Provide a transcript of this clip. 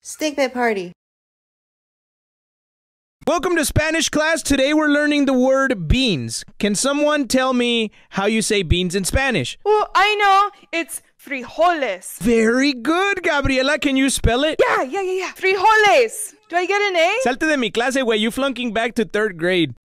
Stikpet party. Welcome to Spanish class. Today we're learning the word beans. Can someone tell me how you say beans in Spanish? Oh, I know. It's frijoles. Very good, Gabriela. Can you spell it? Yeah. Frijoles. Do I get an A? Salte de mi clase, güey. You flunking back to 3rd grade.